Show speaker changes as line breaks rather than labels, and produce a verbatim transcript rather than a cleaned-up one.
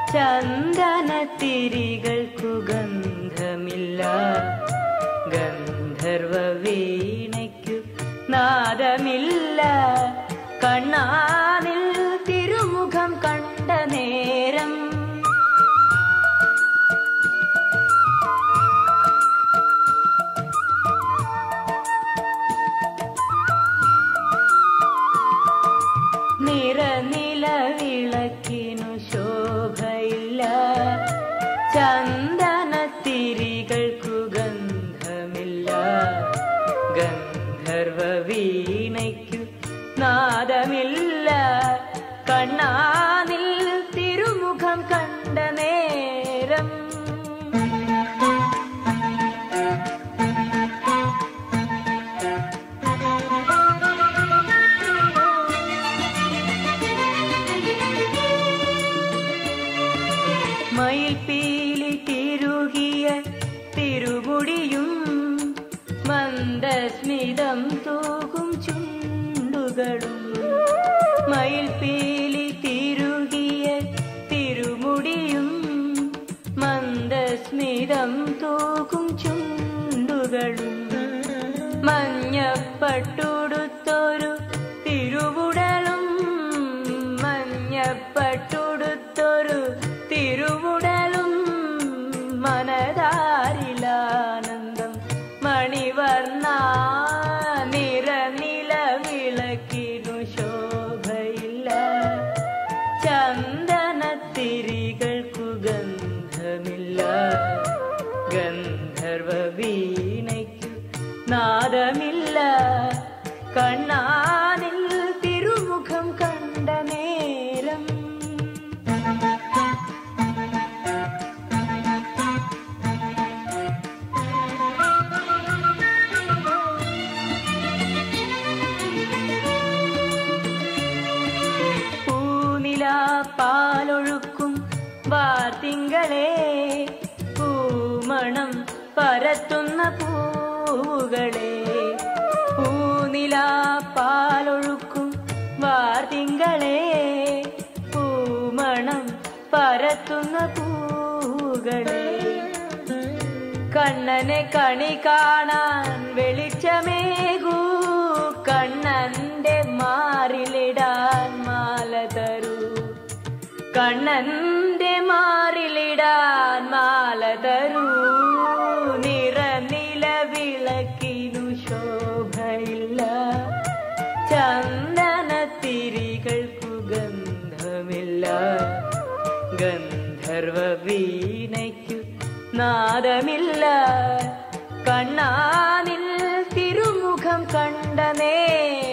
ചന്ദനത്തിരികൾക്കു ഗന്ധമില്ല, ഗന്ധർവ വീണയ്ക്കു നാദമില്ല. കണ്ണാനിൽ തിരുമുഖം കണ്ട നേരം നിറനിലവിളക്കിനു ശോഭയില്ല, ചന്ദനത്തിരികൾക്കു ഗന്ധമില്ല, ഗന്ധർവ വീണയ്ക്കു നാദമില്ല. കണ്ണാനിൽ തിരുമുഖം കണ്ട നേരം മയിൽപീലി തിരുകിയ തിരുമുടിയും മന്ദസ്മിതം തൂകും ചുണ്ടുകളും. മയിൽപീലി തിരുകിയ തിരുമുടിയും മന്ദസ്മിതം തൂകും ചുണ്ടുകളും. മഞ്ഞപ്പട്ടുടുത്തൊരു തിരുവുടലും മഞ്ഞപ്പട്ടുടുത്തൊരു തിരുവുടലും മനതാരിലാനന്ദം മണിവർണ്ണ. നിറനിലവിളക്കിനു ശോഭയില്ല, ചന്ദനത്തിരികൾക്കു ഗന്ധമില്ല, ഗന്ധർവ വീണയ്ക്കു നാദമില്ല. കണ്ണാനിൽ തിരുമുഖം കണ്ട നേരം പാലൊഴുക്കും വാർത്തിങ്കളെ, പൂമണം പരത്തുന്ന പൂവുകളെ. പൂനിലാ പാലൊഴുക്കും വാർത്തിങ്കളെ, പൂമണം പരത്തുന്ന പൂവുകളെ. കണ്ണനെ കണി കാണാൻ വെളിച്ചമേകൂ, കണ്ണന്റെ മാറിലിടാൻ മാല തരൂ, കണ്ണന്റെ മാറിലിടാൻ മാല തരൂ. നിറനിലവിളക്കിനു ശോഭയില്ല, ചന്ദനത്തിരികൾക്കു ഗന്ധമില്ല, ഗന്ധർവ വീണയ്ക്കു നാദമില്ല. കണ്ണാനിൽ തിരുമുഖം കണ്ട നേരം